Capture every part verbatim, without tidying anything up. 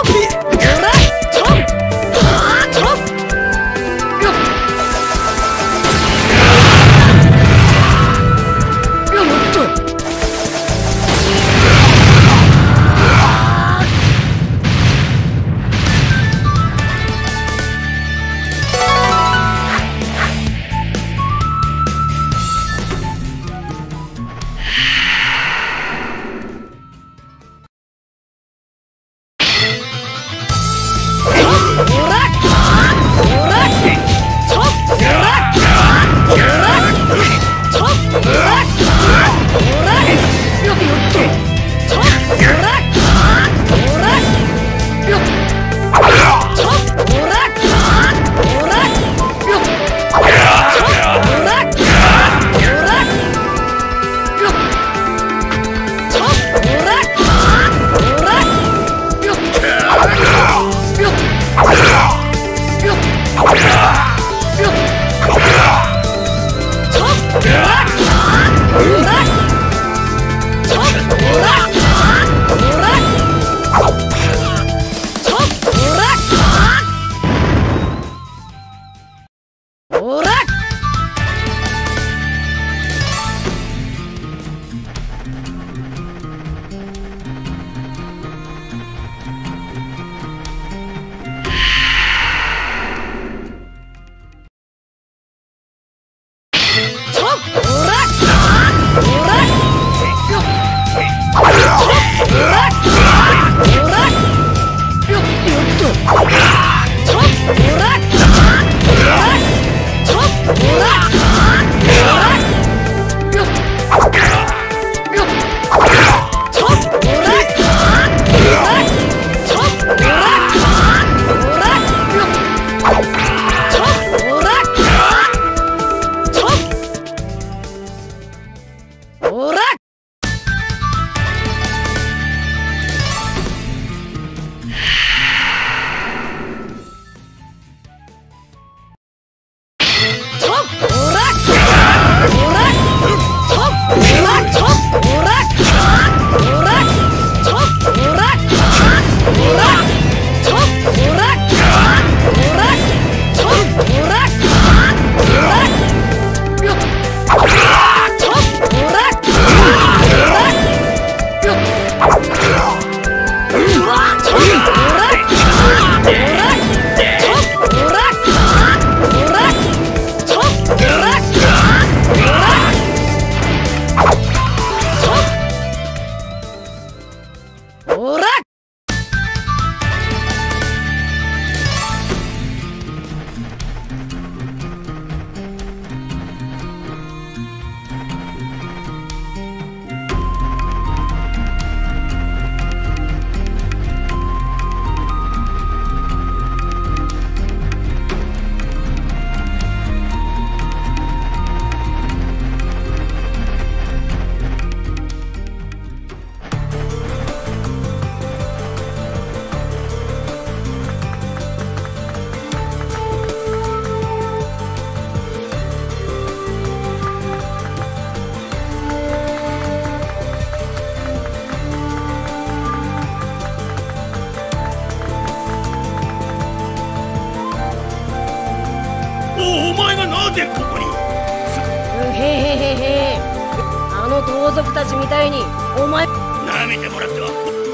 盗賊たちみたいにお前舐めてもらっては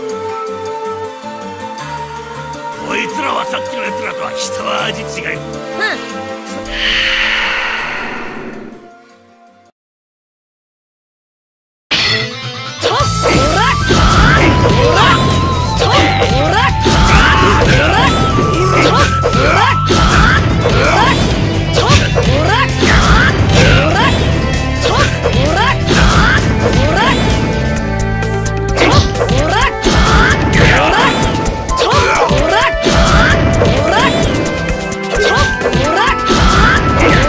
こいつらはさっきのやつらとは一味違い。 うんおら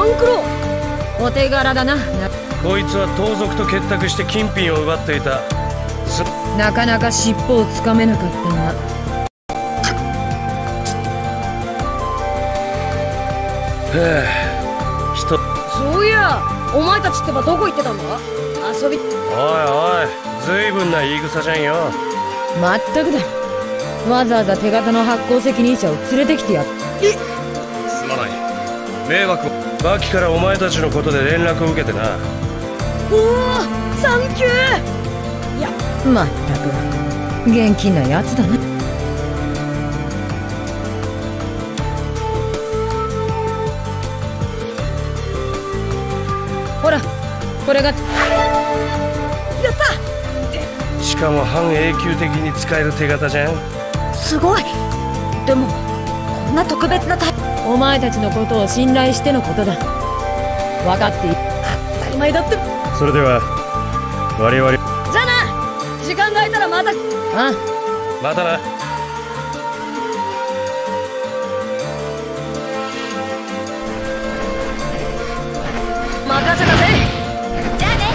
勘九郎、お手柄だな。 こいつは盗賊と結託して金品を奪っていた。 なかなか尻尾をつかめなかったが。 へえ、人。 そういや、お前たちってばどこ行ってたんだ？遊び。おいおい、ずいぶんな言い草じゃんよ。 まったくだ。わざわざ手形の発行責任者を連れてきてやっ。 すまない。迷惑。バキからお前たちのことで連絡を受けてな。 おお、サンキュー。いや、まったく現金なやつだな。ほら、これが。やった。 しかも半永久的に使える手形じゃん。 すごい。でもこんな特別なタイプ。お前たちのことを信頼してのことだ。分かっている。当たり前だって。 それでは我々。 じゃあな。時間が空いたらまた。ああ、 またな。 任せたぜ。じゃあね。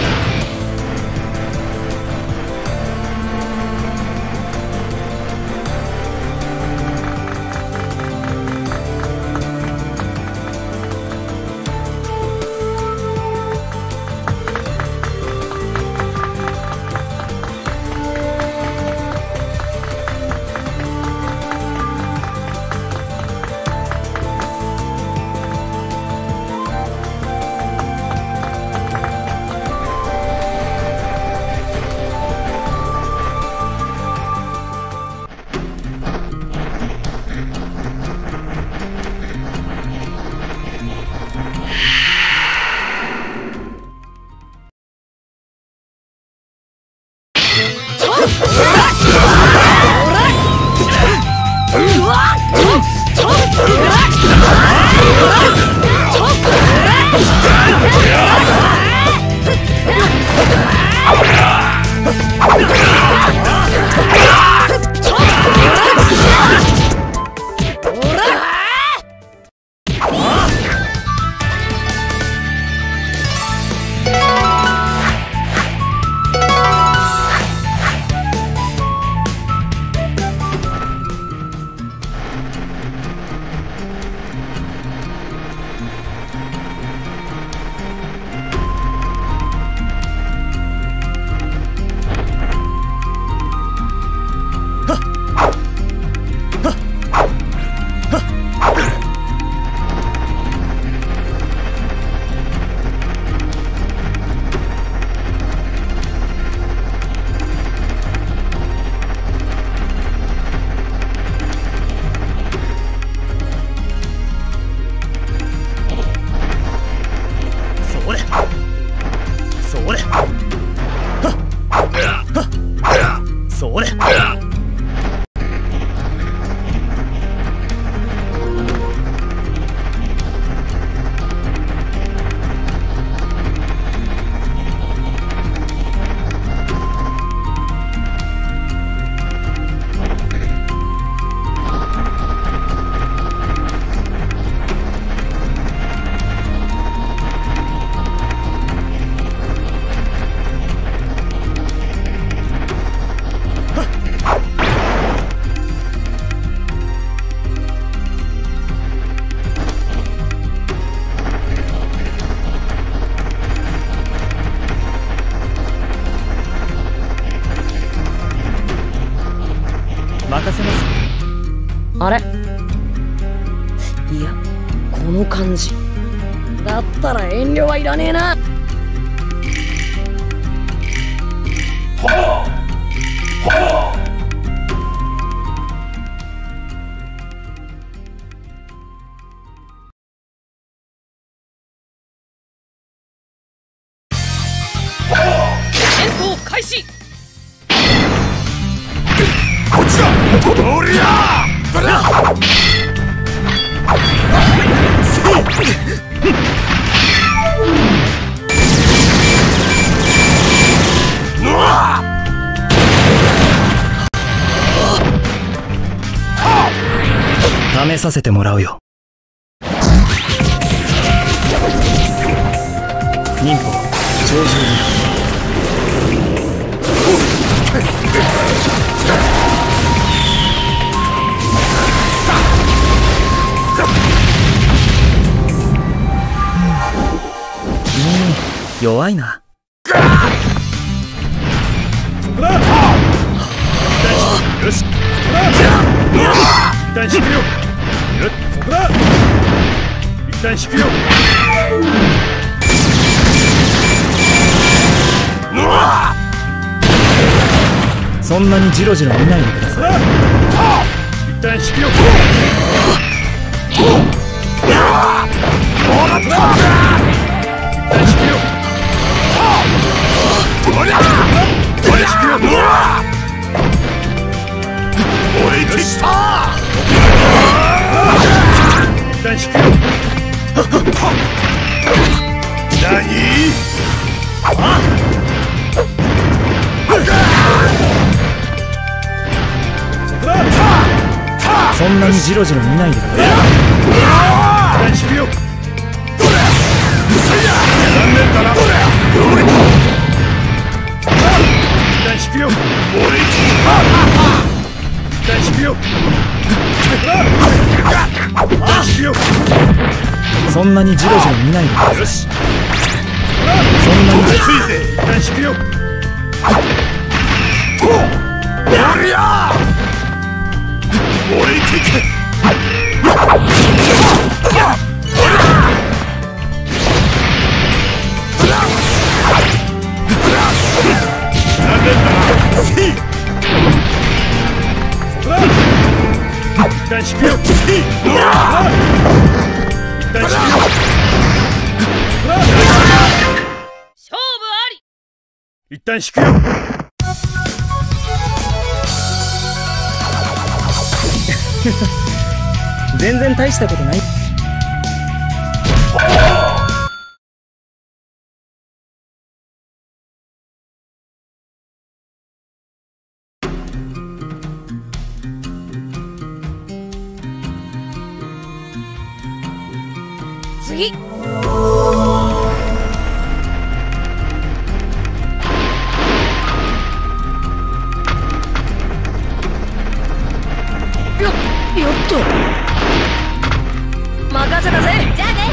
任せます。 あれ、いや、この感じだったら遠慮はいらねえな。 戦闘開始。 こっちだ。おりゃー。だ試させてもらうよ。 忍法超重君弱いな。 よし、一旦引くよ。そこだ。一旦引くよ。 そんなにジロジロ見ないでください。 一旦引くよ。置いてきた。一旦引くよ。何？ そんなにジロジロ見ないでください。 一旦引くよ。残念だな。一旦引くよ。一旦引くよ。一旦引くよ。 そんなにジロジロ見ないでください。 よし。 そんなについぜ。一旦引くよ。おりゃ置いてけ。残念だな。せい。一旦引くよ。せい。一旦引くよ。 勝負あり。 一旦引くよ。 全然大したことない。 次。やっと任せたぜ。じゃあね。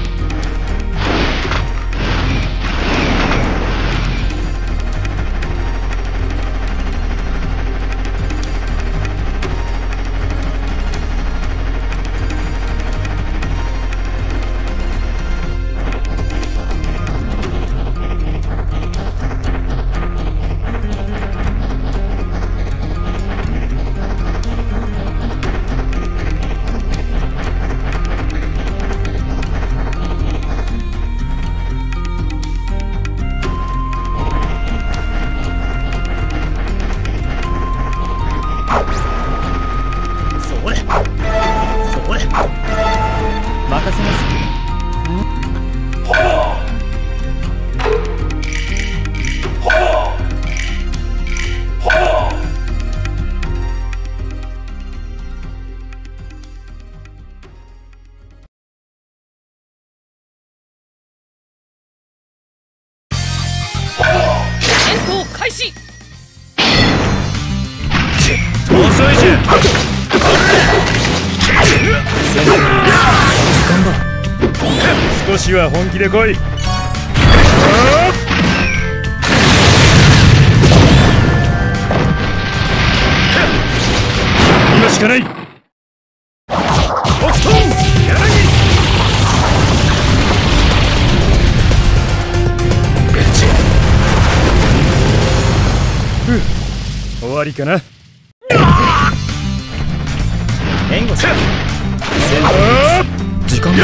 任せます。 戦闘開始。 遅いじゃん。 時間だ。 少しは本気で来い。今しかない。北斗柳。ふう、終わりかな。 援護します。時間だ。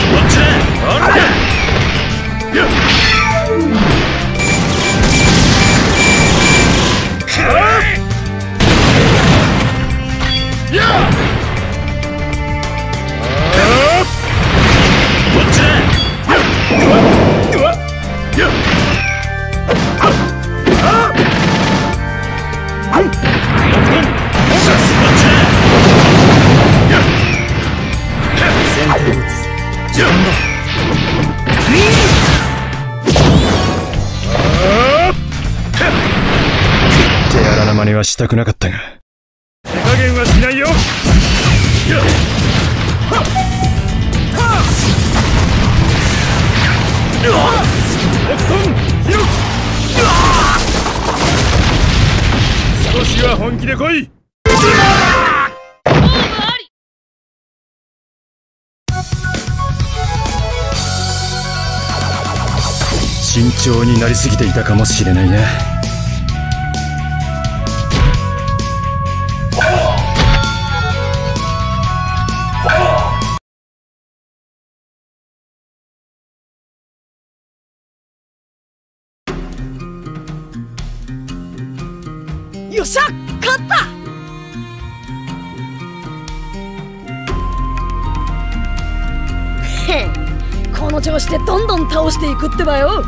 こな真似はしたくなかったが、 手加減はしないよ。やっはっはっおっとんひろっ少しは本気で来い。 慎重になりすぎていたかもしれないな。 よっしゃ、勝った。へん、この調子でどんどん倒していくってばよ。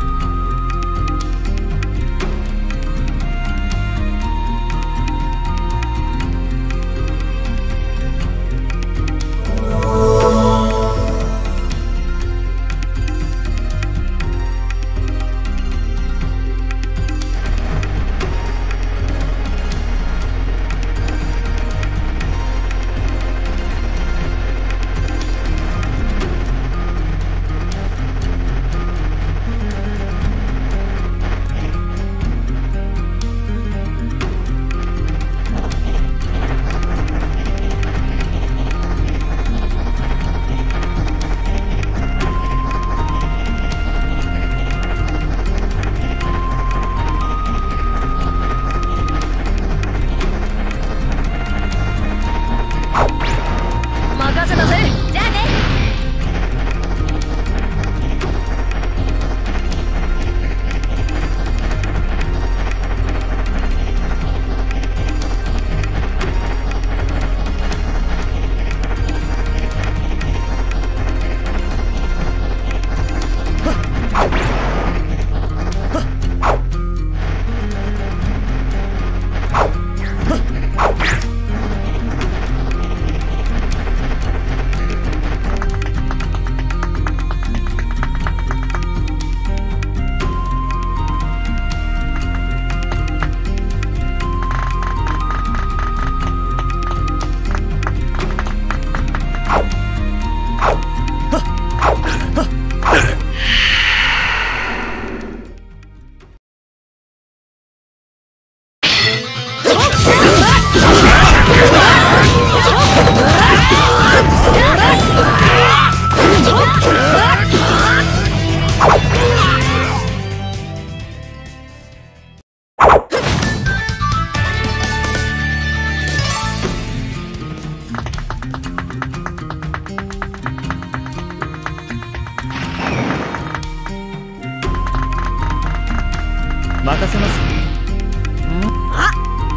任せます。 あ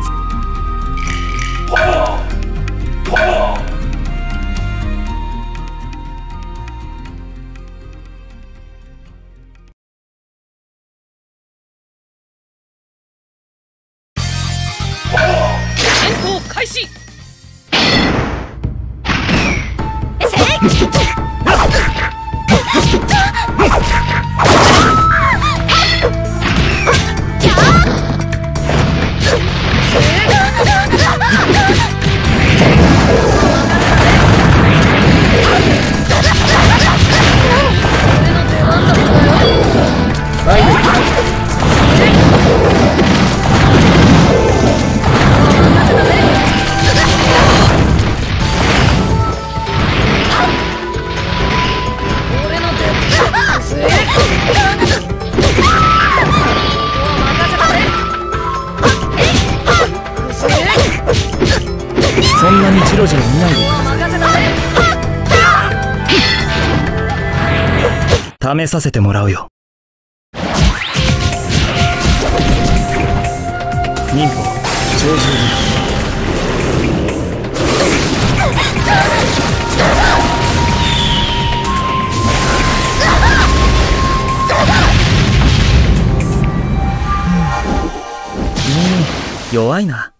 戦闘開始。 そんなにジロジロ見ないでください。試させてもらうよ。忍法超重君弱いな。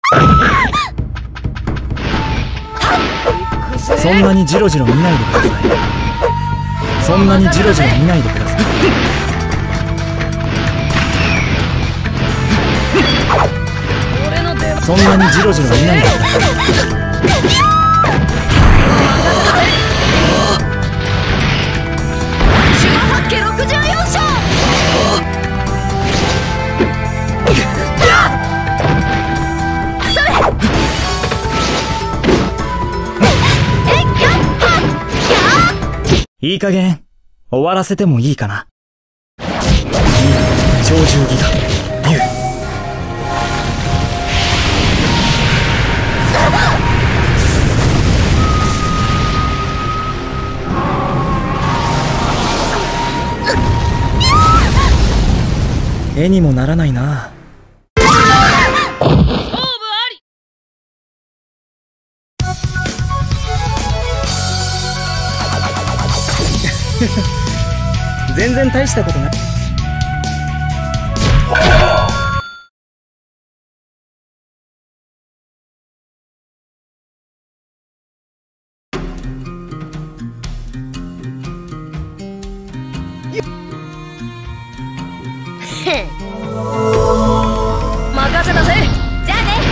そんなにジロジロ見ないでください。そんなにジロジロ見ないでください。 俺のそんなにジロジロ見ないでください。 シュガー八景ろくじゅうよん章。それ。 いい加減終わらせてもいいかな。鳥獣ギガ竜。絵にもならないな。 勝負あり。 全然大したことない。 任せたぜ。じゃあね。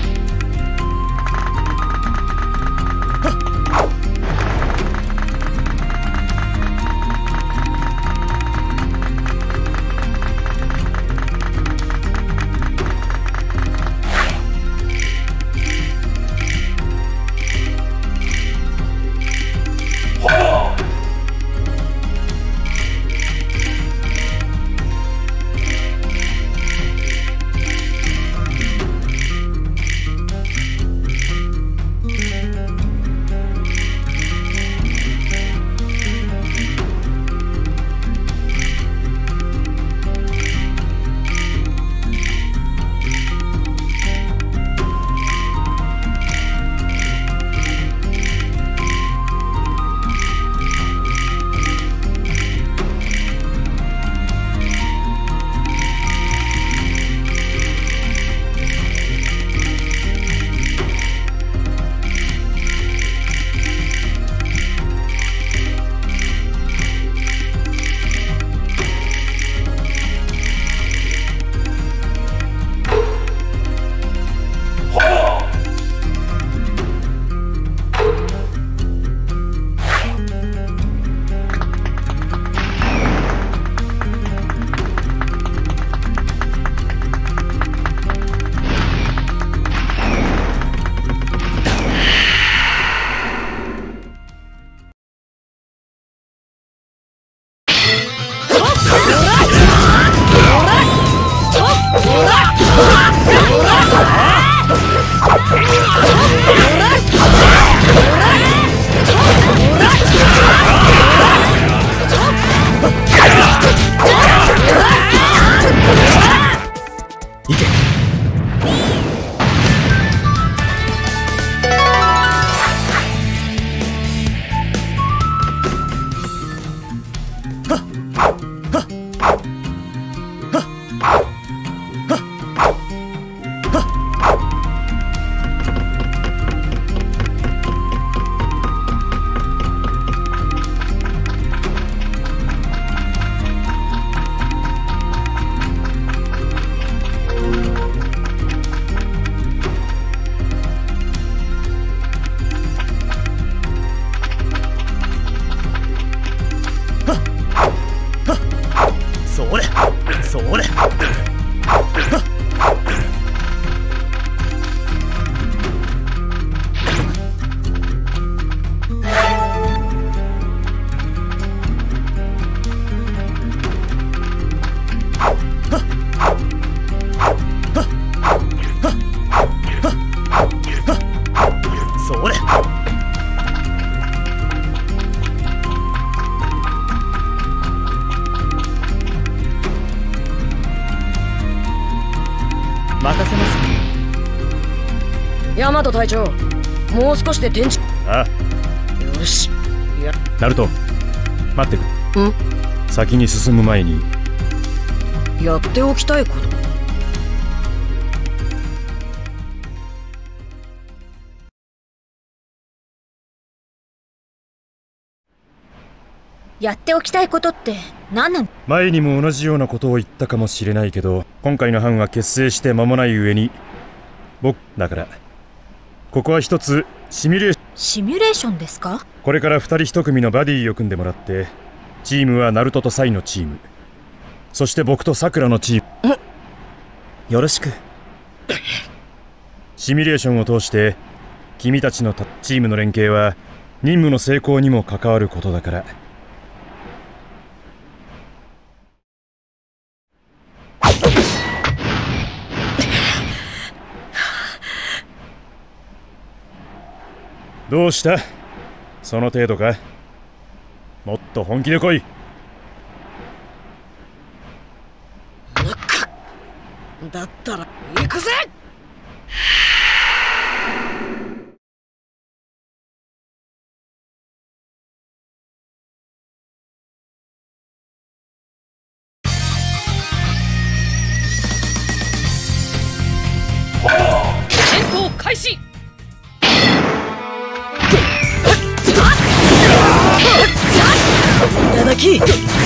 任せます。 ヤマト隊長、もう少しで天地。 ああ、よし。やナルト、待ってくれ。 ん先に進む前にやっておきたいこと。やっておきたいことって何なの？ 前にも同じようなことを言ったかもしれないけど、今回の班は結成して間もない上に僕だからここは一つシミュレーション。 シミュレーションですか？ これからふたり一組のバディを組んでもらって、チームはナルトとサイのチーム、そして僕とサクラのチーム。 よろしく。 シミュレーションを通して君たちのチームの連携は任務の成功にも関わることだから。どうした？その程度か？もっと本気で来い。 だったら行くぜ。戦闘開始。いただき。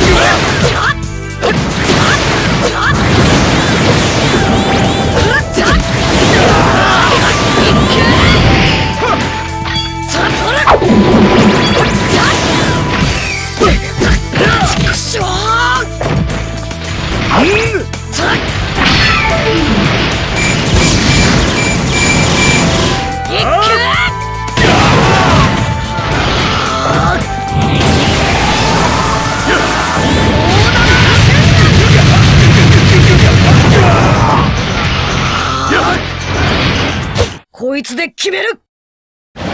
こいつで決める。影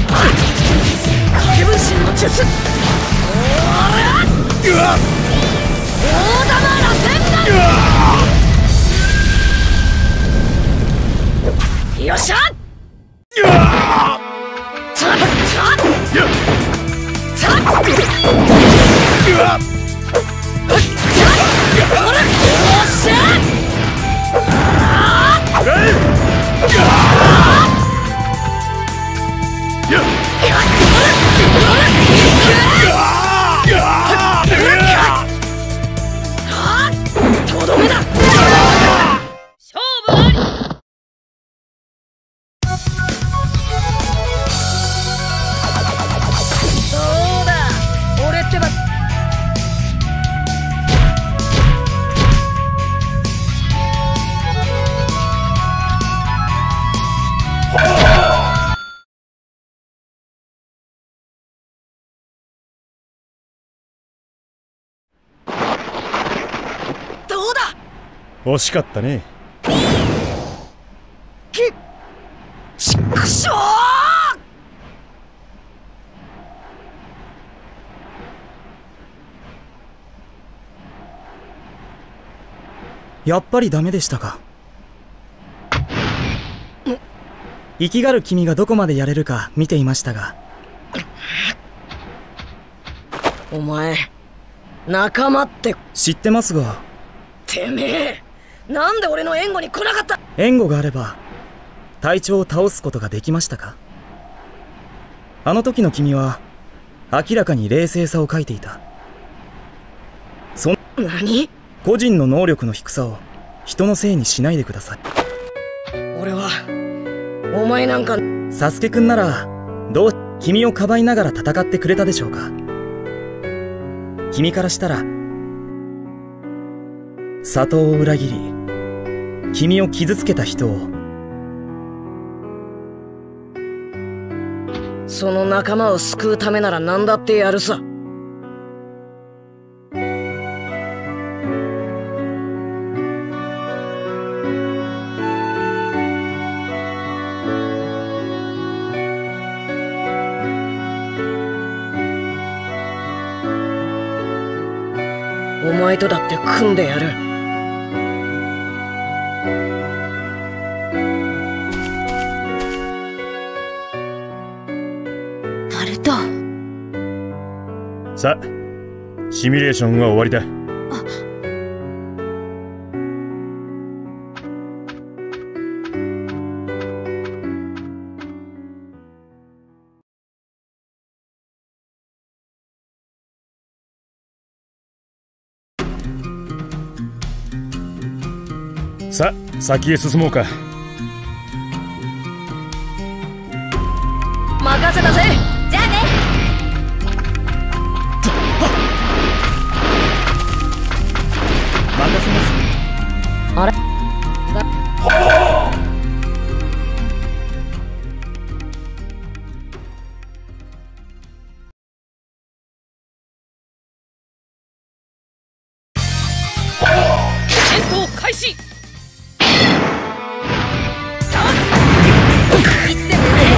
分身の術。大玉螺旋弾。よっしゃ。とどめだ。勝負あり。どうだ俺ってば。 惜しかったね。 きちくしょう。やっぱりダメでしたか。生きがる君がどこまでやれるか見ていましたが。 お前仲間って知ってますが。 てめえなんで俺の援護に来なかった。 援護があれば隊長を倒すことができましたか。あの時の君は明らかに冷静さを欠いていた。そん何？ 個人の能力の低さを人のせいにしないでください。 俺はお前なんか。 サスケくんならどう君をかばいながら戦ってくれたでしょうか。君からしたら里を裏切り君を傷つけた人を。 その仲間を救うためなら何だってやるさ。お前とだって組んでやる。 ナルト。 さあシミュレーションは終わりだ。さあ先へ進もうか。 任せたぜ。 じゃあね。 任せます。 あれ戦闘開始。いつでもね。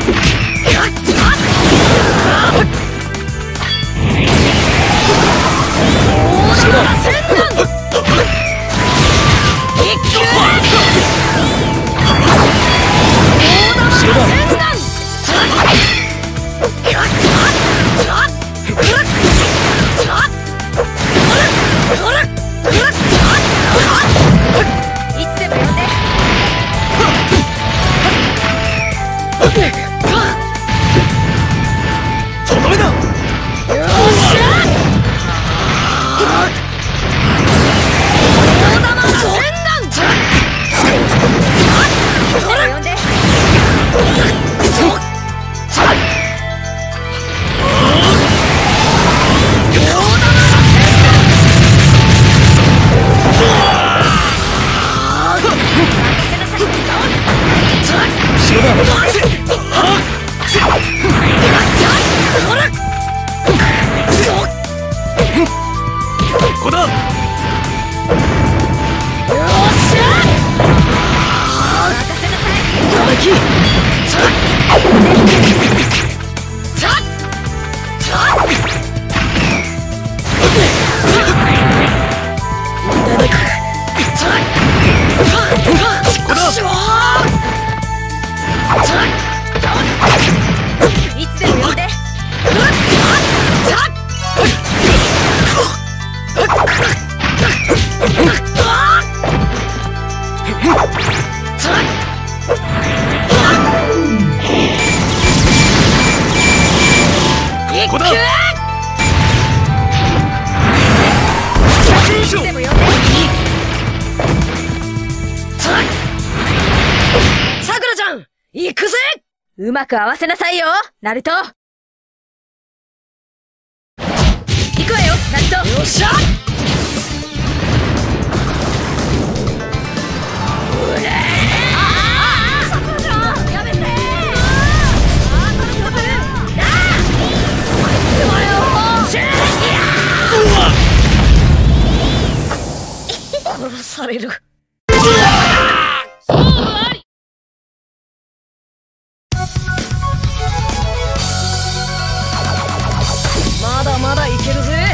うまく合わせなさいよ、ナルト。行くわよ、ナルト。よっしゃ。うれー。ああ、さくらちゃん、やめてー。ああ、頼む頼む。なあ。入ってわよ。シェー。殺される。まだまだいけるぜ。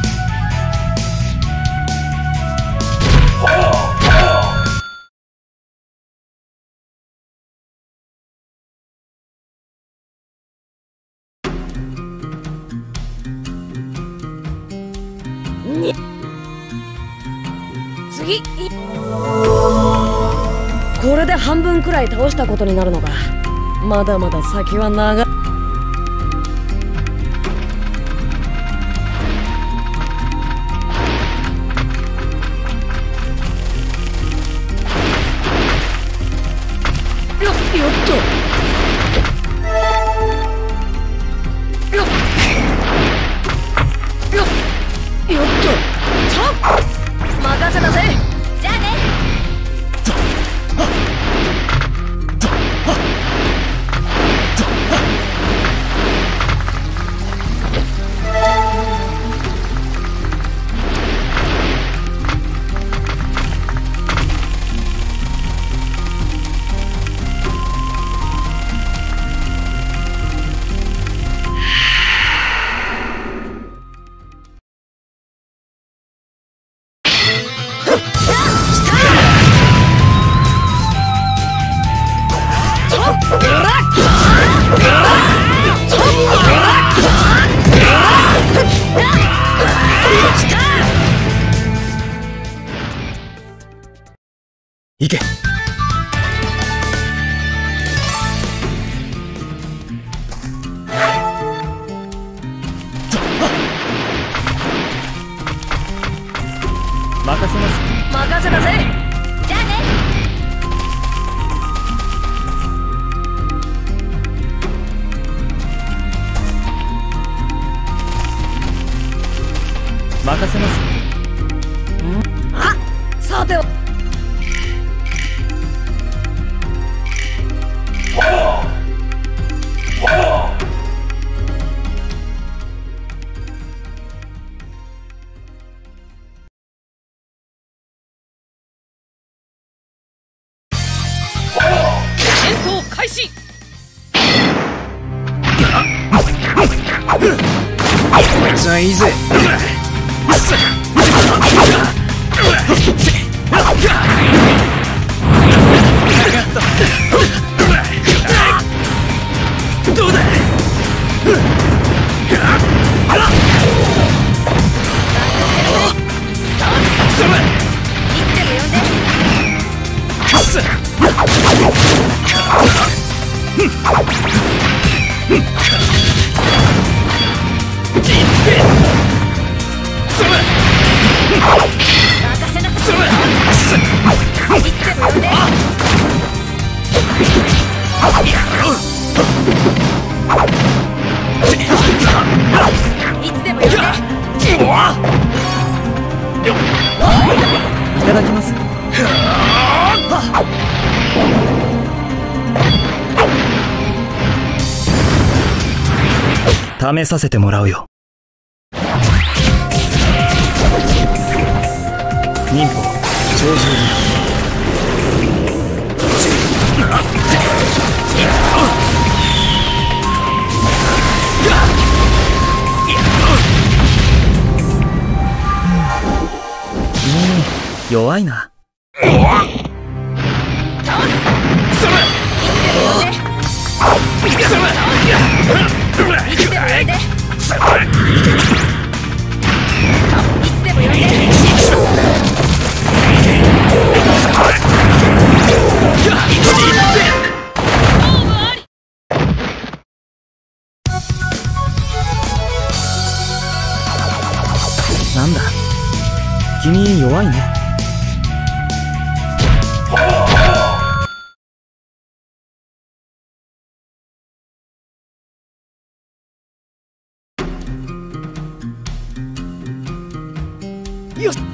に次。これで半分くらい倒したことになるのか。まだまだ先は長い。よっとよっよっよっと任せたぜ。じゃあね。 行け。任せます。 任せたぜ。 じゃあね。 開始。 こいつはいいぜ。どうだ。 いただきます。試させてもらうよ。忍法超獣君弱いな。なんだ、君弱いね。よし。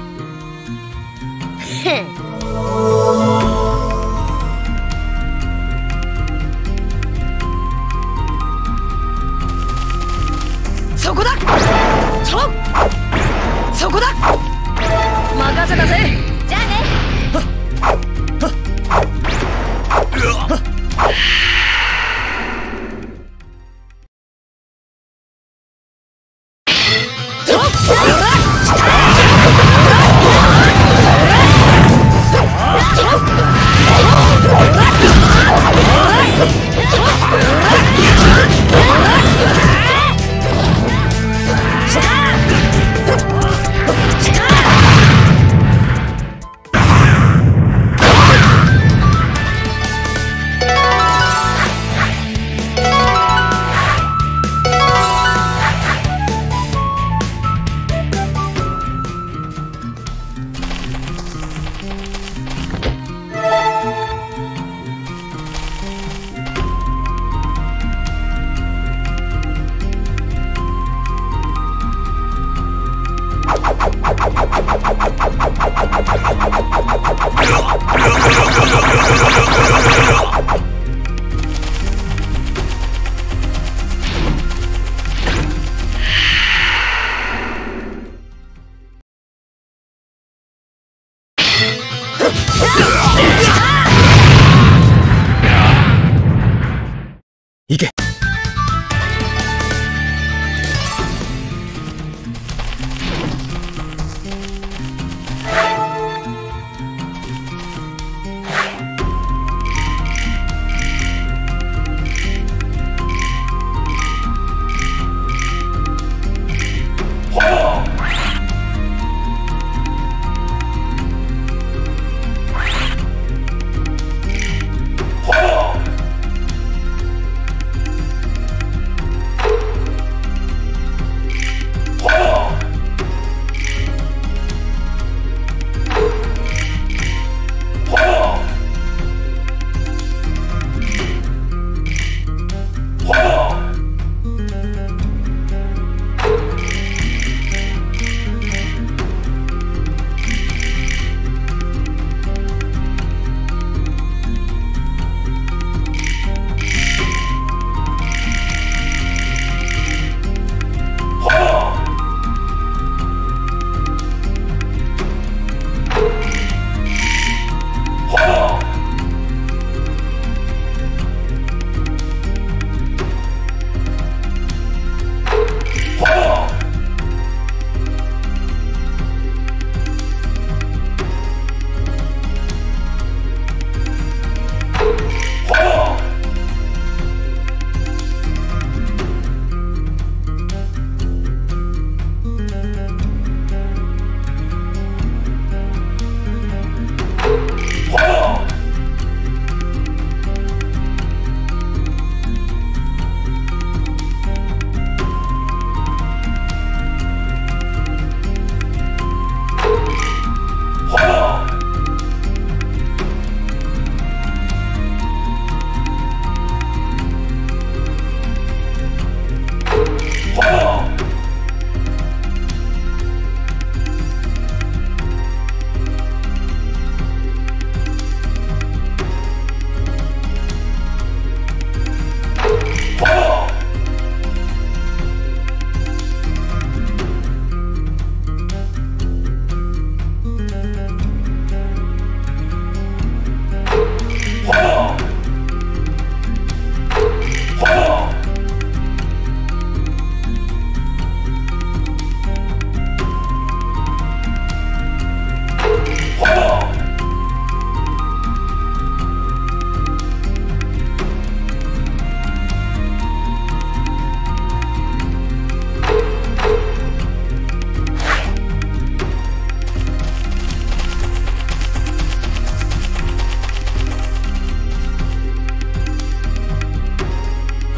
そこだ。ちょそこだ。任せたぜ。 じゃあね。 行け。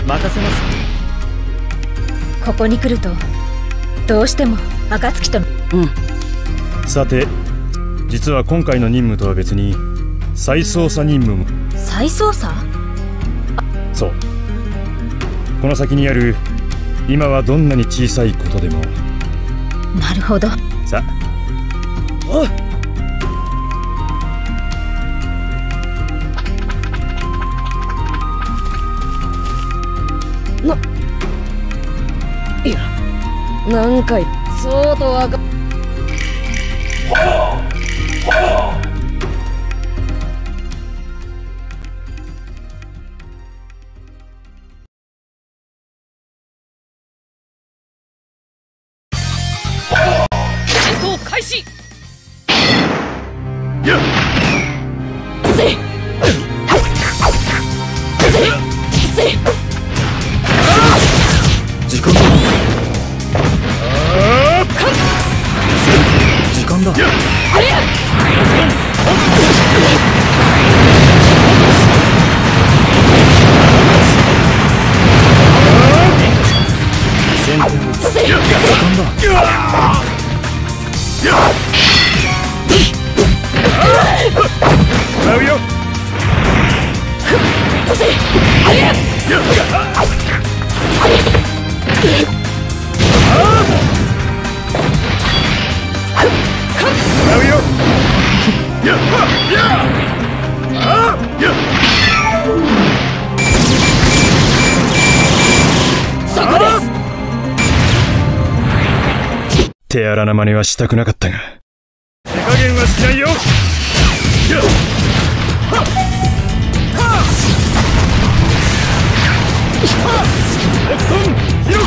任せます。 ここに来るとどうしても暁との。 うん。 さて、実は今回の任務とは別に再捜査任務も。 再捜査？ そう、この先にある今はどんなに小さいことでも。 なるほど。 さあ、 おい。 いや、何回そうとわか。 戦闘開始。 やっせいせい時間だ。時間だ。先手を打つ。時間だ。 使うよ。使うよ。やっやあやそこです。 手荒な真似はしたくなかったが、手加減はしないよ。やっはっはっお布団広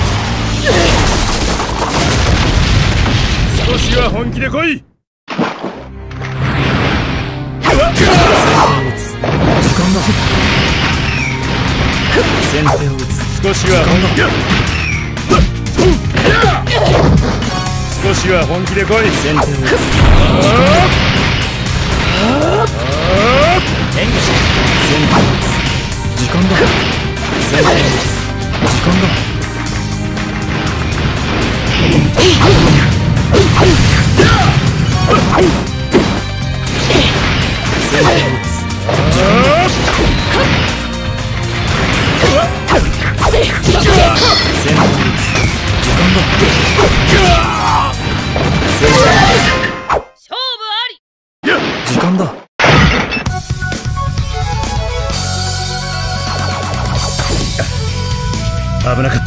く。少しは本気で来い。 時間だ。先手を打つ。 少しは本気で。少しは本気で来い。 先手を打つ。 演技し。 先手を打つ。時間だ。先手を打つ。時間だ。先手を打つ。時間だ。 危なかった。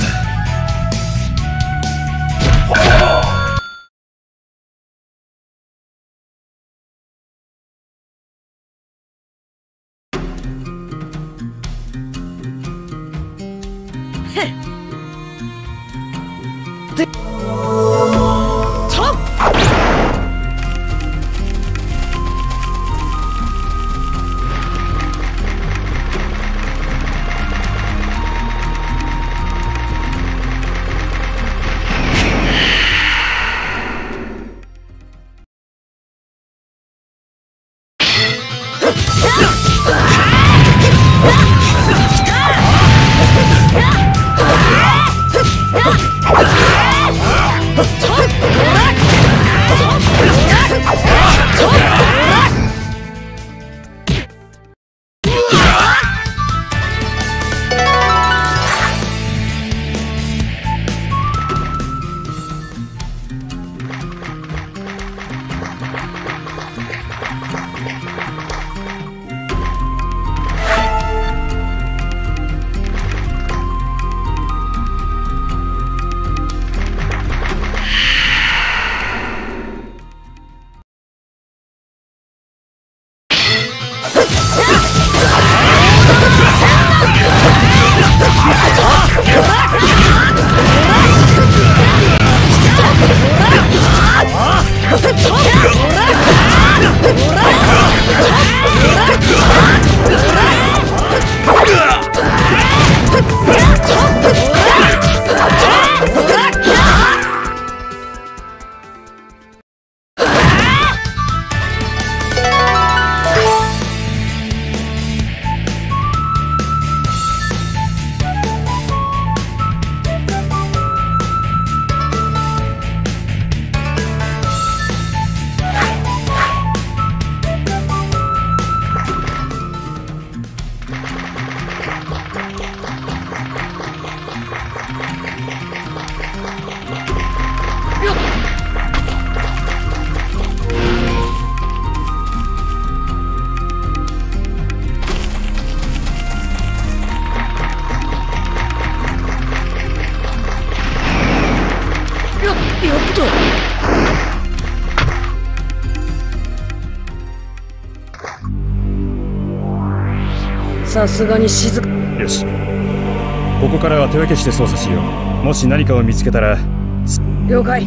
さすがに静か。 よし、ここからは手分けして捜査しよう。もし何かを見つけたら。 了解。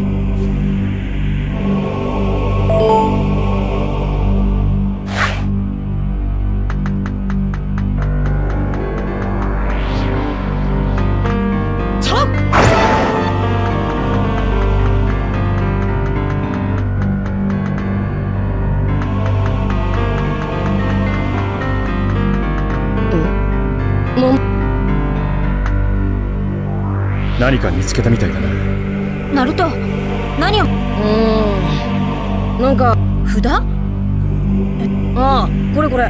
何か見つけたみたいだな。 ナルト、何を。うーん、なんか札。 ああ、これこれ。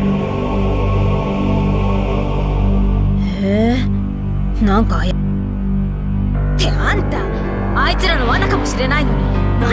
へえ、なんかあやってあんた、あいつらの罠かもしれないのに何。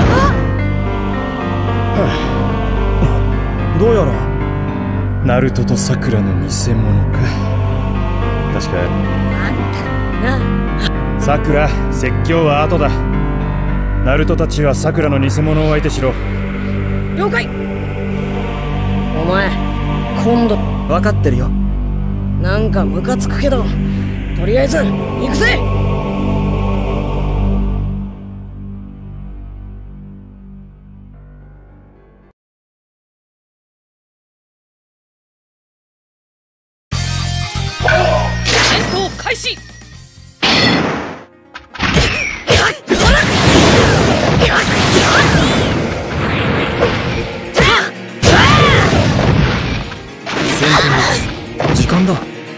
どうやらナルトとサクラの偽物か。確か。 あんたな。 サクラ、説教は後だ。ナルトたちはサクラの偽物を相手しろ。 了解。お前今度。 分かってるよ。 なんかムカつくけど、とりあえず行くぜ。戦闘開始。 時間だ。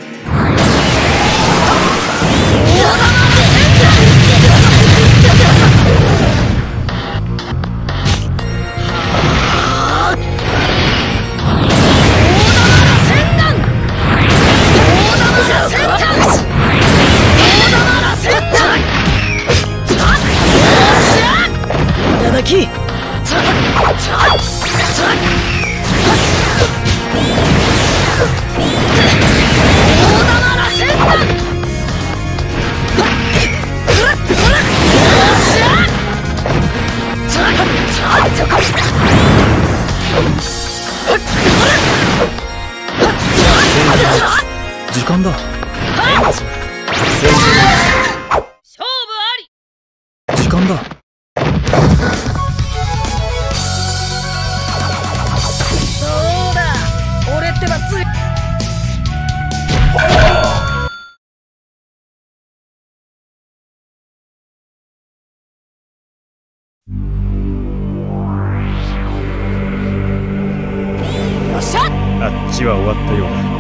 いただき。 時間だ。 勝負あり。 時間だ。 そうだ、俺ってばつい。よっしゃ。 あっちは終わったようだ。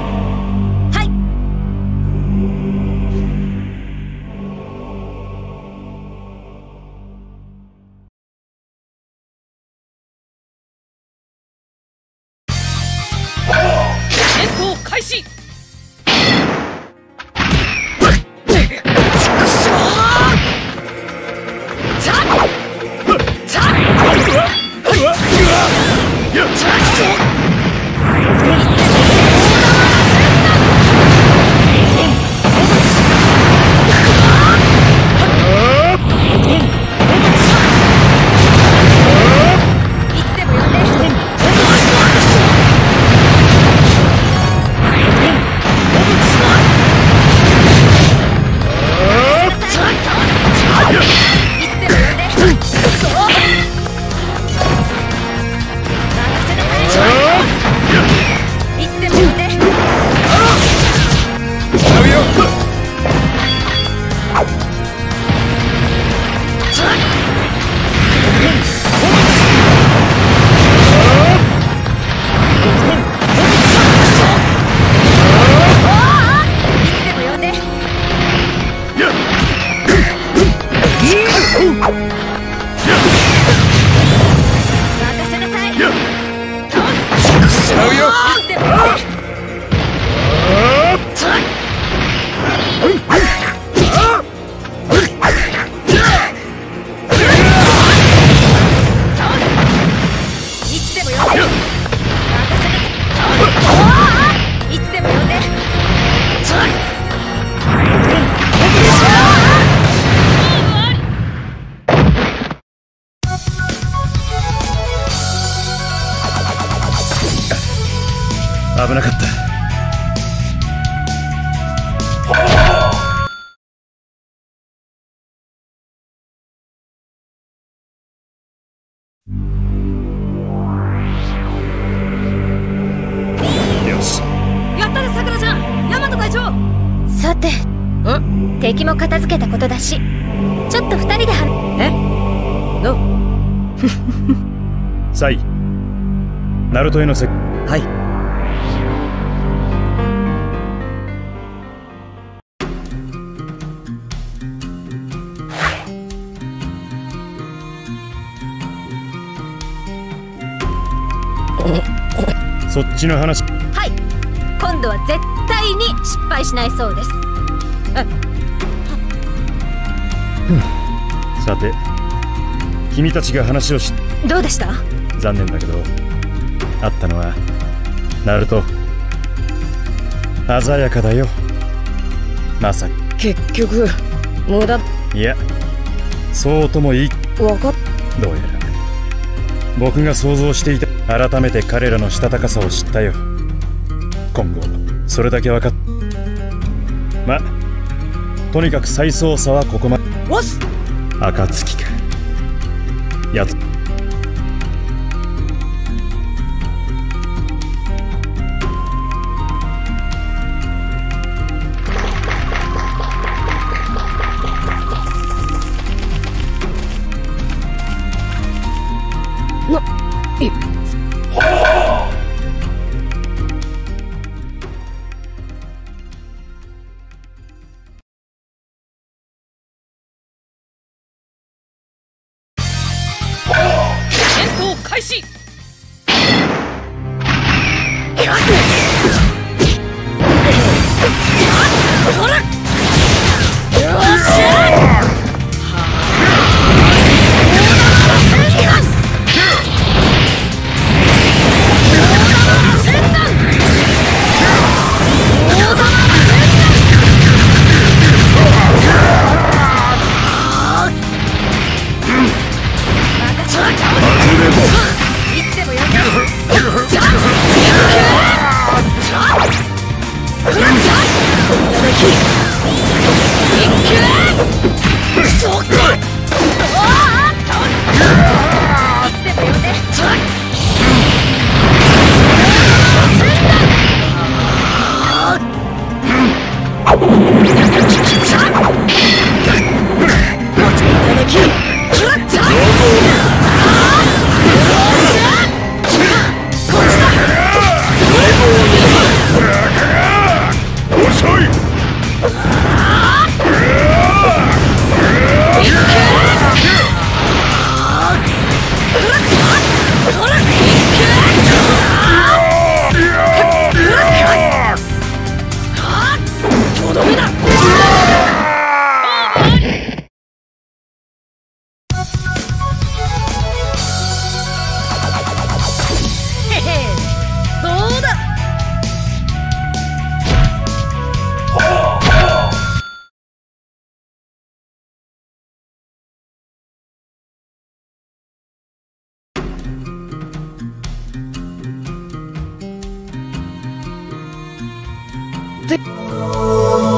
隊長。 さて、ん敵も片付けたことだし、ちょっと二人で話。 えどうサイ、ナルトへのせはい。 そっちの話。 はい、今度は絶対に失敗しないそうです。 さて、君たちが話をしどうでした？ 残念だけど、あったのはナルト。鮮やかだよ。まさか結局無駄。 いや、そうともいい。 わかっどうやら僕が想像していた。改めて彼らのしたたかさを知ったよ。今後それだけ分かっま、とにかく再捜査はここまで。 わす暁かやつ。 い戦闘開始。で